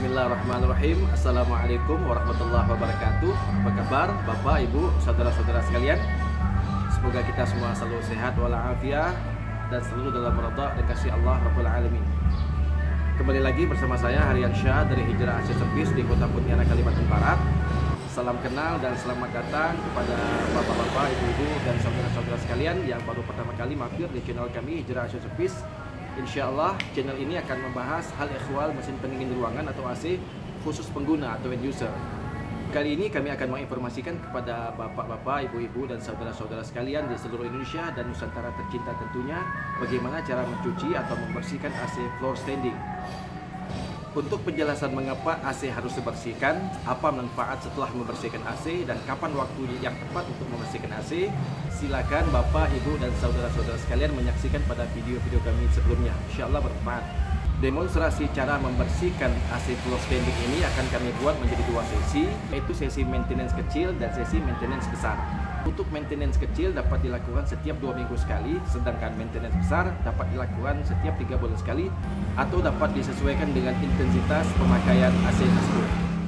Bismillahirrahmanirrahim. Assalamualaikum warahmatullahi wabarakatuh. Apa kabar Bapak, Ibu, saudara-saudara sekalian? Semoga kita semua selalu sehat walafiat dan selalu dalam ridha dan kasih Allah Rabbul Alamin. Kembali lagi bersama saya Harian Syah dari Hijrah Asia Service di Kota Pontianak, Kalimantan Barat. Salam kenal dan selamat datang kepada bapak-bapak, ibu-ibu dan saudara-saudara sekalian yang baru pertama kali mampir di channel kami Hijrah Asia Service. Insya Allah channel ini akan membahas hal ehwal mesin pendingin ruangan atau AC khusus pengguna atau end user. Kali ini kami akan menginformasikan kepada bapak-bapak, ibu-ibu dan saudara-saudara sekalian di seluruh Indonesia dan Nusantara tercinta tentunya bagaimana cara mencuci atau membersihkan AC floor standing. Untuk penjelasan mengapa AC harus dibersihkan, apa manfaat setelah membersihkan AC, dan kapan waktu yang tepat untuk membersihkan AC, silakan Bapak, Ibu, dan saudara-saudara sekalian menyaksikan pada video-video kami sebelumnya. Insya Allah bermanfaat. Demonstrasi cara membersihkan AC floor standing ini akan kami buat menjadi dua sesi, yaitu sesi maintenance kecil dan sesi maintenance besar. Untuk maintenance kecil dapat dilakukan setiap 2 minggu sekali, sedangkan maintenance besar dapat dilakukan setiap 3 bulan sekali atau dapat disesuaikan dengan intensitas pemakaian AC tersebut.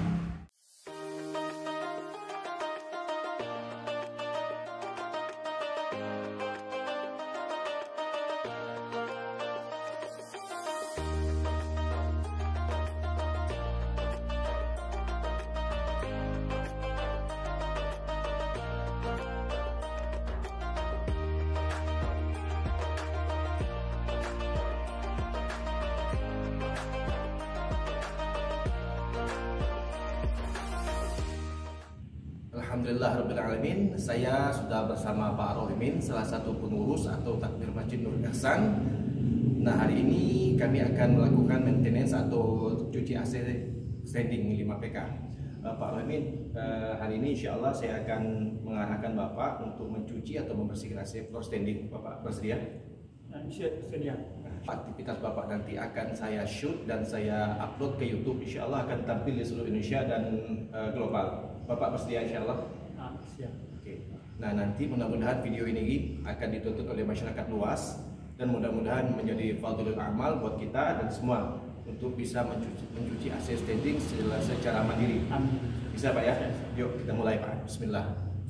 Alhamdulillahirrahmanirrahim. Saya sudah bersama Pak Rohimin, salah satu pengurus atau takmir Masjid Nurul Ihsan. Nah, hari ini kami akan melakukan maintenance atau cuci AC standing 5 PK. Pak Rohimin, hari ini insya Allah saya akan mengarahkan Bapak untuk mencuci atau membersihkan AC floor standing. Bapak bersedia? Sedia. Aktivitas Bapak nanti akan saya shoot dan saya upload ke YouTube. Insya Allah akan tampil di seluruh Indonesia dan global. Bapak bersedia insya Allah? Siap. Oke. Nah, nanti mudah-mudahan video ini akan ditonton oleh masyarakat luas dan mudah-mudahan menjadi fadhilul amal buat kita dan semua untuk bisa mencuci AC standing secara mandiri. Amin. Bisa Pak ya? Yuk kita mulai Pak. Bismillah.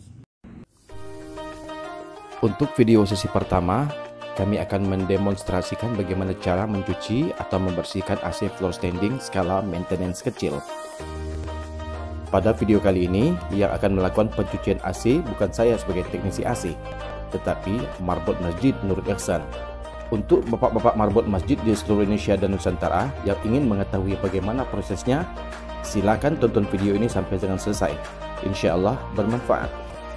Untuk video sesi pertama, kami akan mendemonstrasikan bagaimana cara mencuci atau membersihkan AC floor standing skala maintenance kecil. Pada video kali ini, yang akan melakukan pencucian AC bukan saya sebagai teknisi AC, tetapi marbot Masjid Nurul Ihsan. Untuk bapak-bapak marbot masjid di seluruh Indonesia dan Nusantara yang ingin mengetahui bagaimana prosesnya, silakan tonton video ini sampai dengan selesai. Insya Allah bermanfaat.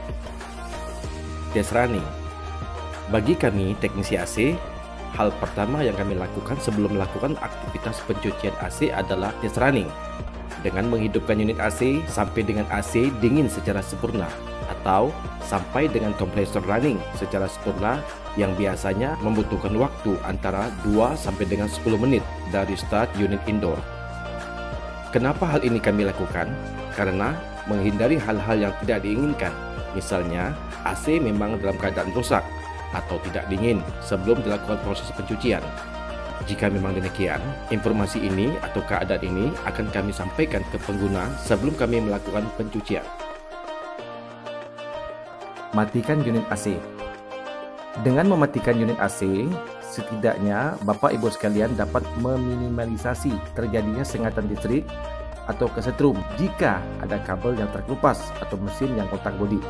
Test running. Bagi kami teknisi AC, hal pertama yang kami lakukan sebelum melakukan aktivitas pencucian AC adalah test running, dengan menghidupkan unit AC sampai dengan AC dingin secara sempurna atau sampai dengan kompresor running secara sempurna yang biasanya membutuhkan waktu antara 2 sampai dengan 10 menit dari start unit indoor. Kenapa hal ini kami lakukan? Karena menghindari hal-hal yang tidak diinginkan. Misalnya AC memang dalam keadaan rusak atau tidak dingin sebelum dilakukan proses pencucian. Jika memang demikian, informasi ini atau keadaan ini akan kami sampaikan ke pengguna sebelum kami melakukan pencucian. Matikan unit AC. Dengan mematikan unit AC, setidaknya Bapak Ibu sekalian dapat meminimalisasi terjadinya sengatan listrik atau kesetrum jika ada kabel yang terkelupas atau mesin yang kontak bodi.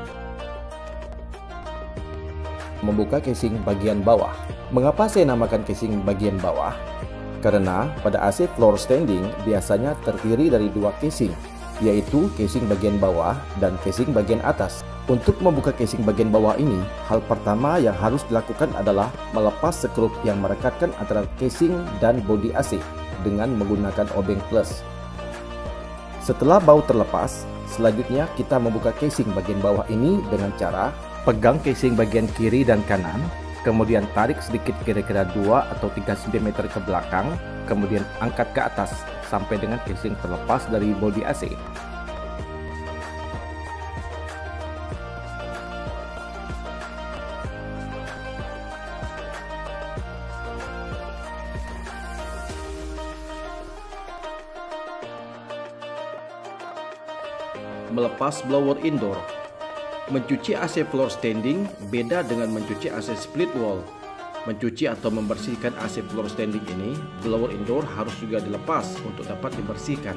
Membuka casing bagian bawah. Mengapa saya namakan casing bagian bawah? Karena pada AC floor standing biasanya terdiri dari 2 casing, yaitu casing bagian bawah dan casing bagian atas. Untuk membuka casing bagian bawah ini, hal pertama yang harus dilakukan adalah melepas skrup yang merekatkan antara casing dan bodi AC dengan menggunakan obeng plus. Setelah baut terlepas, selanjutnya kita membuka casing bagian bawah ini dengan cara pegang casing bagian kiri dan kanan, kemudian tarik sedikit kira-kira 2 atau 3 cm ke belakang, kemudian angkat ke atas sampai dengan casing terlepas dari bodi AC. Melepas blower indoor. Mencuci AC floor standing beda dengan mencuci AC split wall. Mencuci atau membersihkan AC floor standing ini, blower indoor harus juga dilepas untuk dapat dibersihkan.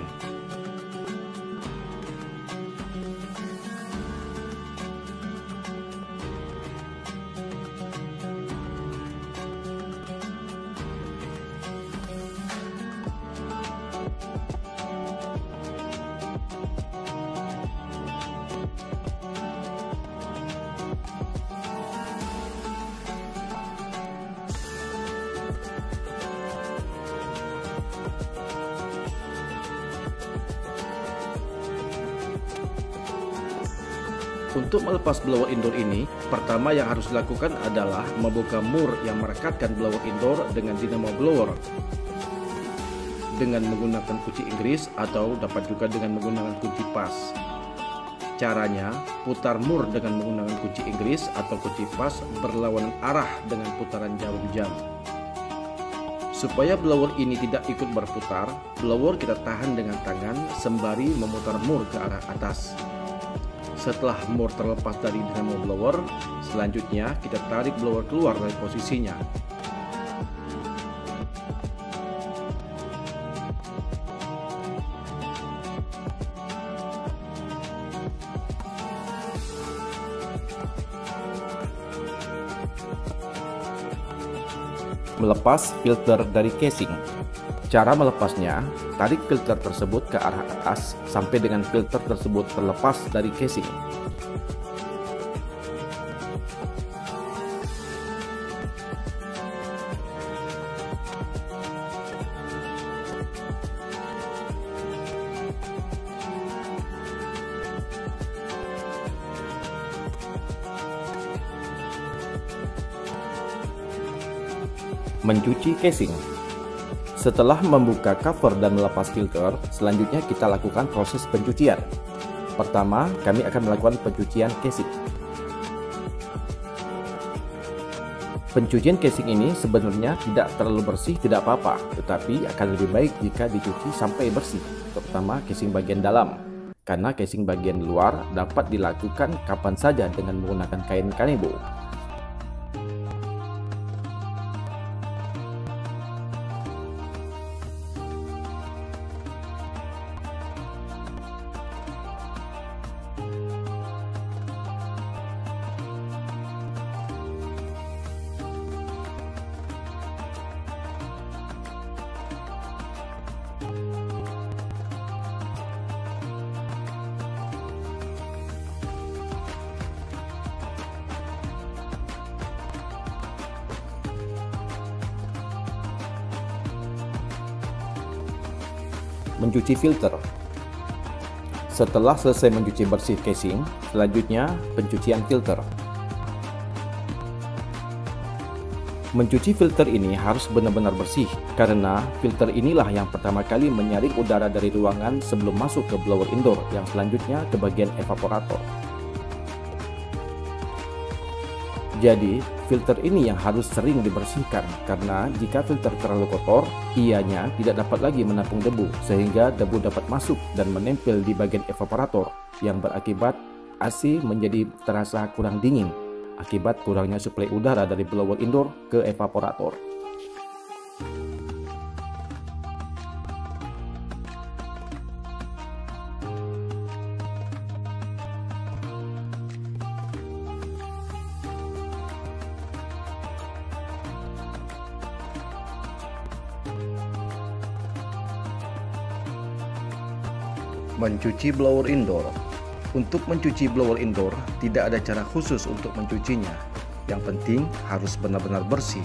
Untuk melepas blower indoor ini, pertama yang harus dilakukan adalah membuka mur yang merekatkan blower indoor dengan dinamo blower dengan menggunakan kunci Inggris atau dapat juga dengan menggunakan kunci pas. Caranya, putar mur dengan menggunakan kunci Inggris atau kunci pas berlawanan arah dengan putaran jarum jam. Supaya blower ini tidak ikut berputar, blower kita tahan dengan tangan sembari memutar mur ke arah atas. Setelah mur terlepas dari dinamo blower, selanjutnya kita tarik blower keluar dari posisinya. Melepas filter dari casing. Cara melepasnya, tarik filter tersebut ke arah atas sampai dengan filter tersebut terlepas dari casing. Mencuci casing. Setelah membuka cover dan melepas filter, selanjutnya kita lakukan proses pencucian. Pertama, kami akan melakukan pencucian casing. Pencucian casing ini sebenarnya tidak terlalu bersih, tidak apa-apa, tetapi akan lebih baik jika dicuci sampai bersih, terutama casing bagian dalam. Karena casing bagian luar dapat dilakukan kapan saja dengan menggunakan kain kanebo. Mencuci filter. Setelah selesai mencuci bersih casing, selanjutnya pencucian filter. Mencuci filter ini harus benar-benar bersih, karena filter inilah yang pertama kali menyaring udara dari ruangan sebelum masuk ke blower indoor, yang selanjutnya ke bagian evaporator. Jadi, filter ini yang harus sering dibersihkan, karena jika filter terlalu kotor, ianya tidak dapat lagi menampung debu, sehingga debu dapat masuk dan menempel di bagian evaporator, yang berakibat AC menjadi terasa kurang dingin, akibat kurangnya suplai udara dari blower indoor ke evaporator. Mencuci blower indoor. Untuk mencuci blower indoor, tidak ada cara khusus untuk mencucinya. Yang penting harus benar-benar bersih.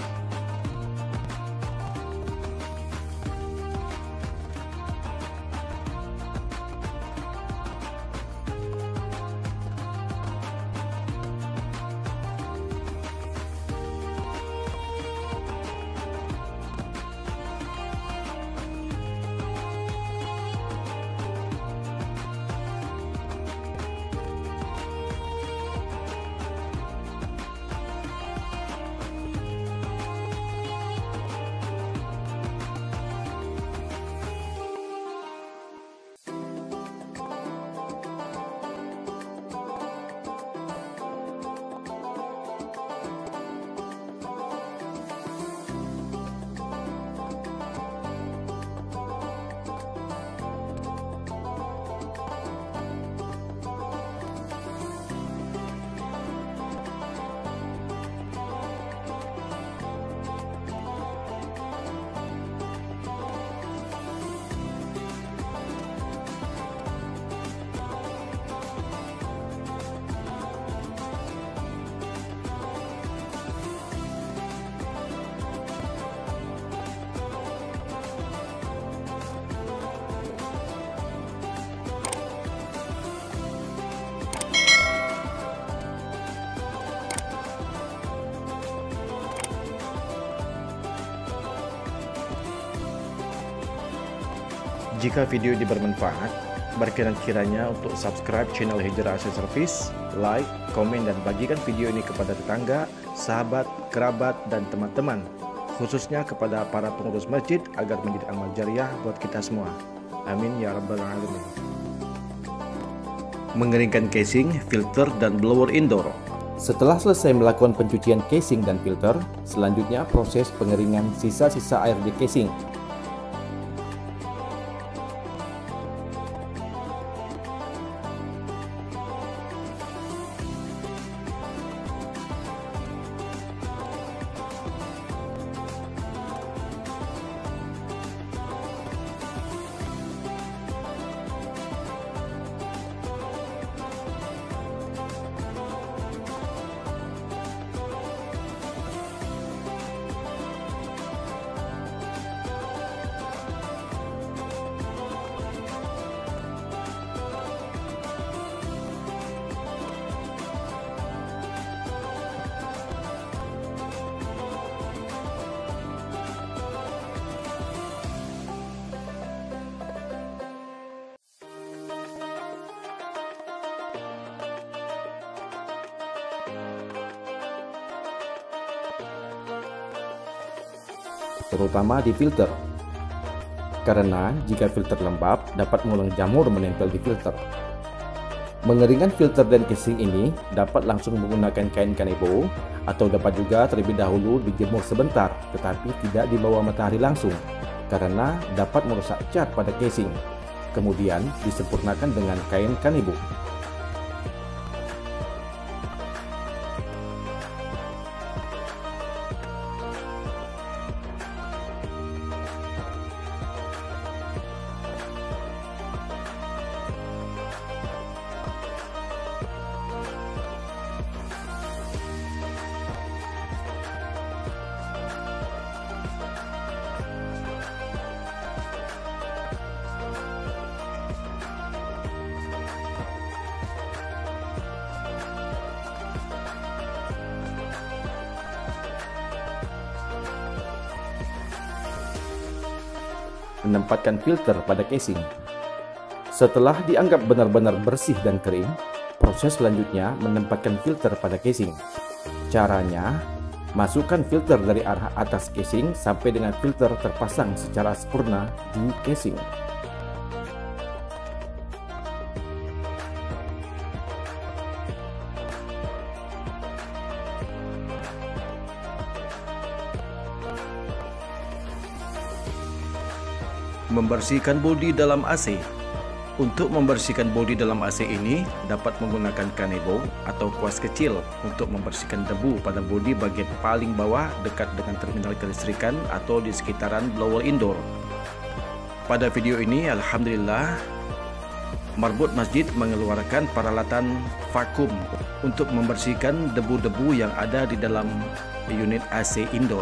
Jika video ini bermanfaat, berkiranya untuk subscribe channel Hijrah AC Service, like, komen, dan bagikan video ini kepada tetangga, sahabat, kerabat, dan teman-teman, khususnya kepada para pengurus masjid agar menjadi amal jariah buat kita semua. Amin ya rabbal alamin. Mengeringkan casing, filter, dan blower indoor. Setelah selesai melakukan pencucian casing dan filter, selanjutnya proses pengeringan sisa-sisa air di casing. Terutama di filter, karena jika filter lembab dapat mengundang jamur menempel di filter. Mengeringkan filter dan casing ini dapat langsung menggunakan kain kanebo atau dapat juga terlebih dahulu dijemur sebentar tetapi tidak di bawah matahari langsung karena dapat merusak cat pada casing. Kemudian disempurnakan dengan kain kanebo. Menempatkan filter pada casing. Setelah dianggap benar-benar bersih dan kering, proses selanjutnya menempatkan filter pada casing. Caranya, masukkan filter dari arah atas casing sampai dengan filter terpasang secara sempurna di casing. Membersihkan bodi dalam AC. Untuk membersihkan bodi dalam AC ini dapat menggunakan kanebo atau kuas kecil untuk membersihkan debu pada bodi bagian paling bawah dekat dengan terminal kelistrikan atau di sekitaran blower indoor. Pada video ini alhamdulillah marbot masjid mengeluarkan peralatan vakum untuk membersihkan debu-debu yang ada di dalam unit AC indoor.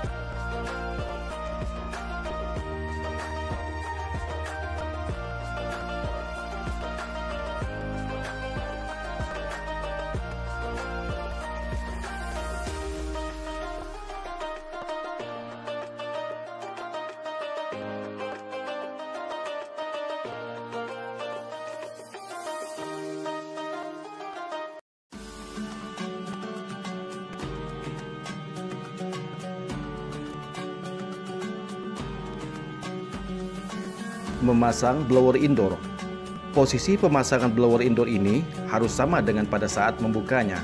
Memasang blower indoor. Posisi pemasangan blower indoor ini harus sama dengan pada saat membukanya.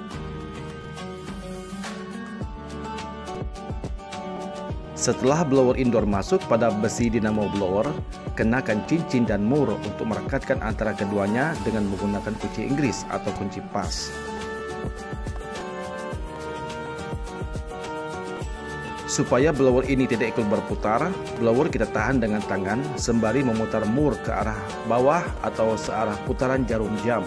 Setelah blower indoor masuk pada besi dinamo blower, kenakan cincin dan mur untuk merekatkan antara keduanya dengan menggunakan kunci Inggris atau kunci pas. Supaya blower ini tidak ikut berputar, blower kita tahan dengan tangan sembari memutar mur ke arah bawah atau searah putaran jarum jam.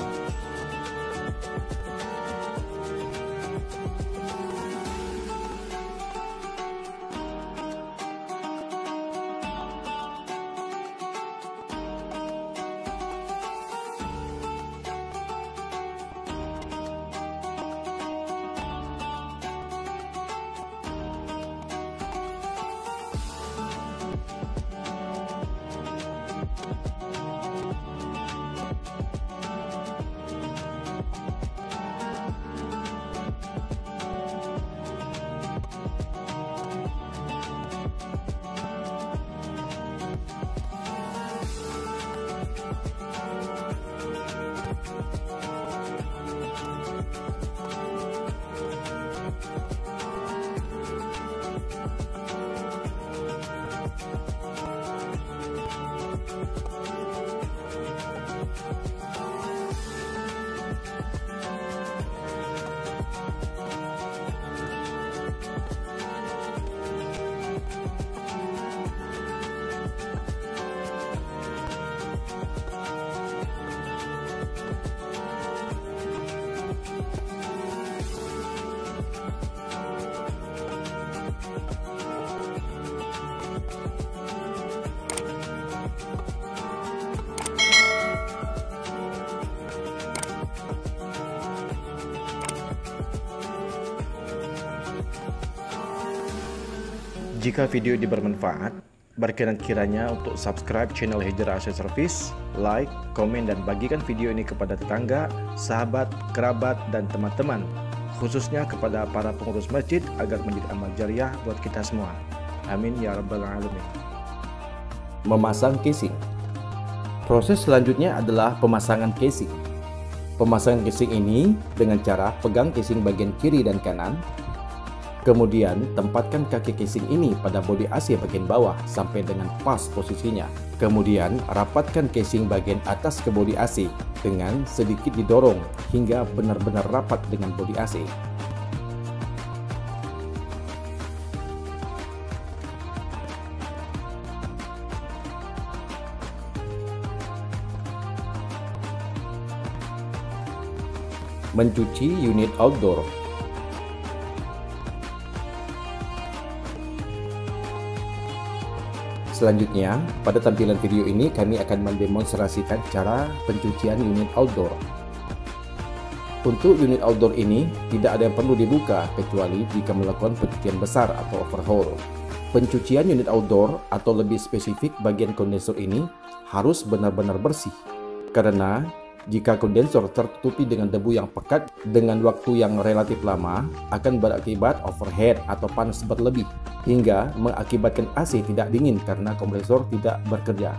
Jika video ini bermanfaat, berkenan kiranya untuk subscribe channel Hijrah AC Service, like, komen, dan bagikan video ini kepada tetangga, sahabat, kerabat, dan teman-teman, khususnya kepada para pengurus masjid agar menjadi amal jariah buat kita semua. Amin ya rabbal alamin. Memasang casing. Proses selanjutnya adalah pemasangan casing. Pemasangan casing ini dengan cara pegang casing bagian kiri dan kanan. Kemudian tempatkan kaki casing ini pada bodi AC bagian bawah sampai dengan pas posisinya. Kemudian rapatkan casing bagian atas ke bodi AC dengan sedikit didorong hingga benar-benar rapat dengan bodi AC. Mencuci unit outdoor. Selanjutnya, pada tampilan video ini kami akan mendemonstrasikan cara pencucian unit outdoor. Untuk unit outdoor ini, tidak ada yang perlu dibuka kecuali jika melakukan pencucian besar atau overhaul. Pencucian unit outdoor atau lebih spesifik bagian kondensor ini harus benar-benar bersih. Karena jika kondensor tertutupi dengan debu yang pekat dengan waktu yang relatif lama, akan berakibat overheat atau panas berlebih, hingga mengakibatkan AC tidak dingin karena kompresor tidak bekerja.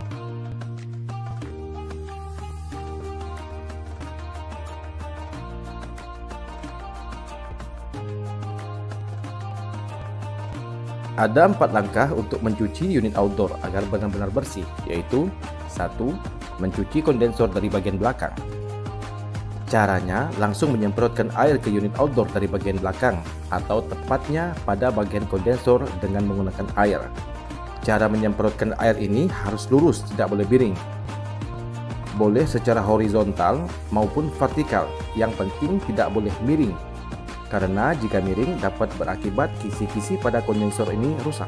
Ada 4 langkah untuk mencuci unit outdoor agar benar-benar bersih, yaitu 1. Mencuci kondensor dari bagian belakang. Caranya langsung menyemprotkan air ke unit outdoor dari bagian belakang atau tepatnya pada bagian kondensor dengan menggunakan air. Cara menyemprotkan air ini harus lurus, tidak boleh miring. Boleh secara horizontal maupun vertikal, yang penting tidak boleh miring. Karena jika miring dapat berakibat kisi-kisi pada kondensor ini rusak.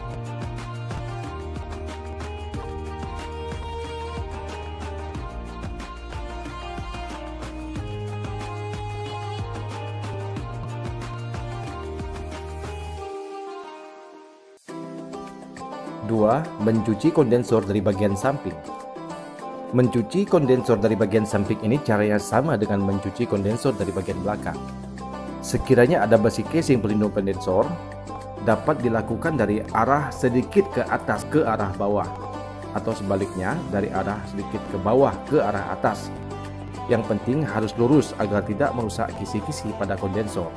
2. Mencuci kondensor dari bagian samping. Mencuci kondensor dari bagian samping ini caranya sama dengan mencuci kondensor dari bagian belakang. Sekiranya ada besi casing pelindung kondensor, dapat dilakukan dari arah sedikit ke atas ke arah bawah, atau sebaliknya dari arah sedikit ke bawah ke arah atas. Yang penting harus lurus agar tidak merusak kisi-kisi pada kondensor.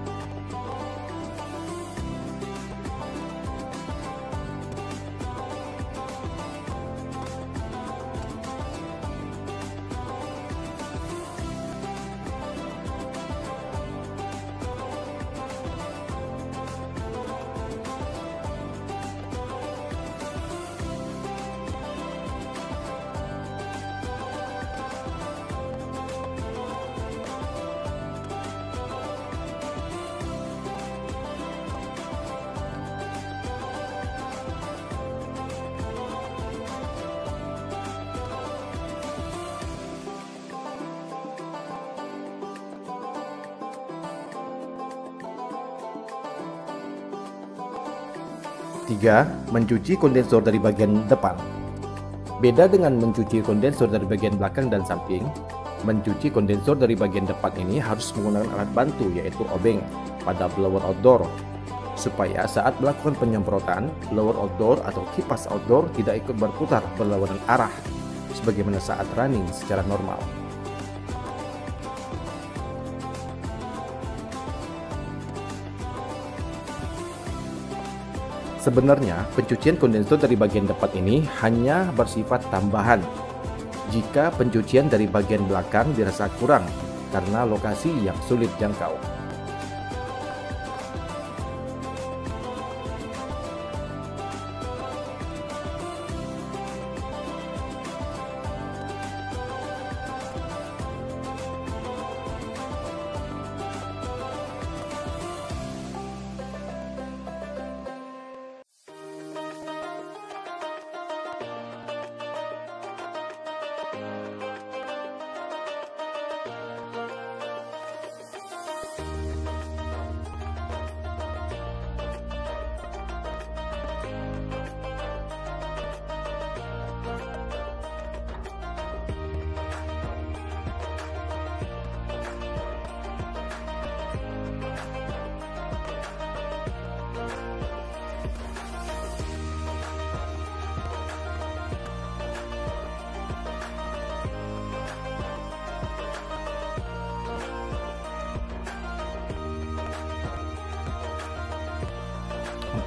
Tiga, mencuci kondensor dari bagian depan. Beda dengan mencuci kondensor dari bagian belakang dan samping, mencuci kondensor dari bagian depan ini harus menggunakan alat bantu yaitu obeng pada blower outdoor, supaya saat melakukan penyemprotan, blower outdoor atau kipas outdoor tidak ikut berputar berlawanan arah sebagaimana saat running secara normal. Sebenarnya, pencucian kondensor dari bagian depan ini hanya bersifat tambahan jika pencucian dari bagian belakang dirasa kurang karena lokasi yang sulit jangkau.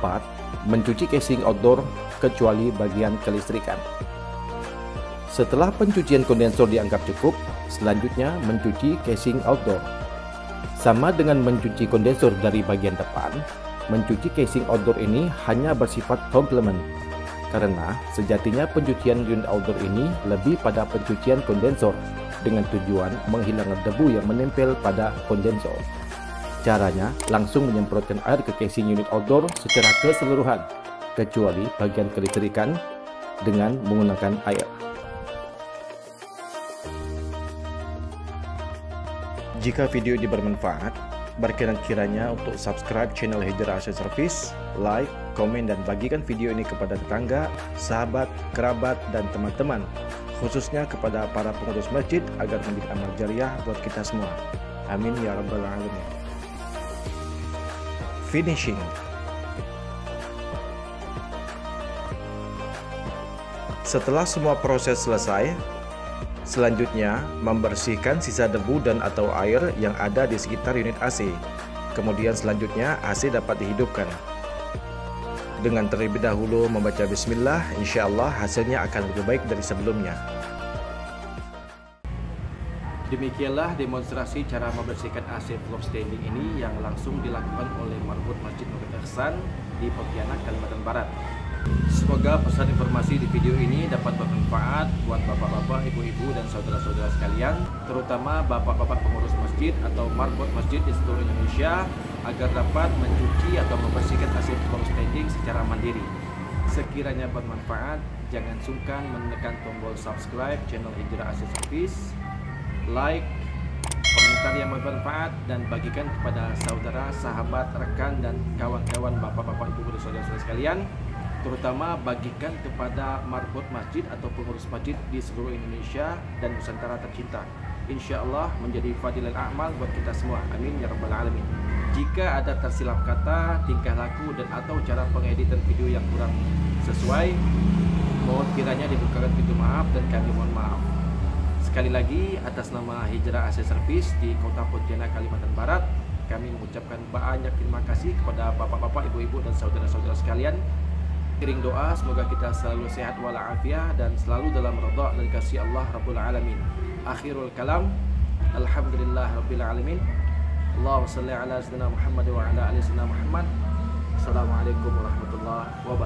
keempat, mencuci casing outdoor kecuali bagian kelistrikan. Setelah pencucian kondensor dianggap cukup, selanjutnya mencuci casing outdoor. Sama dengan mencuci kondensor dari bagian depan, mencuci casing outdoor ini hanya bersifat komplement. Karena sejatinya pencucian unit outdoor ini lebih pada pencucian kondensor dengan tujuan menghilangkan debu yang menempel pada kondensor. Caranya langsung menyemprotkan air ke casing unit outdoor secara keseluruhan, kecuali bagian kelistrikan dengan menggunakan air. Jika video ini bermanfaat, berkenan kiranya untuk subscribe channel Hijrah Asia Service, like, komen, dan bagikan video ini kepada tetangga, sahabat, kerabat, dan teman-teman, khususnya kepada para pengurus masjid agar menjadi amal jariah buat kita semua. Amin ya rabbal alamin. Finishing. Setelah semua proses selesai, selanjutnya membersihkan sisa debu dan atau air yang ada di sekitar unit AC. Kemudian selanjutnya AC dapat dihidupkan. Dengan terlebih dahulu membaca bismillah, insya Allah hasilnya akan lebih baik dari sebelumnya. Demikianlah demonstrasi cara membersihkan AC floor standing ini yang langsung dilakukan oleh Marbot Masjid Nurul Ihsan di Pontianak, Kalimantan Barat. Semoga pesan informasi di video ini dapat bermanfaat buat bapak-bapak, ibu-ibu, dan saudara-saudara sekalian, terutama bapak-bapak pengurus masjid atau marbot masjid di seluruh Indonesia, agar dapat mencuci atau membersihkan AC floor standing secara mandiri. Sekiranya bermanfaat, jangan sungkan menekan tombol subscribe channel Hijrah Asia Service, like, komentar yang bermanfaat, dan bagikan kepada saudara, sahabat, rekan, dan kawan-kawan bapak-bapak, ibu, dan saudara-saudara sekalian, terutama bagikan kepada marbot masjid atau pengurus masjid di seluruh Indonesia dan Nusantara tercinta. Insya Allah menjadi fadilah amal buat kita semua. Amin ya rabbal alamin. Jika ada tersilap kata, tingkah laku, dan atau cara pengeditan video yang kurang sesuai, mohon kiranya dibukakan pintu maaf dan kami mohon maaf. Sekali lagi, atas nama Hijrah Asia Service di Kota Pontianak, Kalimantan Barat, kami mengucapkan banyak terima kasih kepada bapak-bapak, ibu-ibu, dan saudara-saudara sekalian. Kirim doa semoga kita selalu sehat walafiat dan selalu dalam ridha dan kasih Allah Rabbul Alamin. Akhirul kalam, alhamdulillah Rabbil Alamin. Allahumma salli ala sayyidina Muhammad wa ala ali sayyidina Muhammad. Assalamualaikum warahmatullahi wabarakatuh.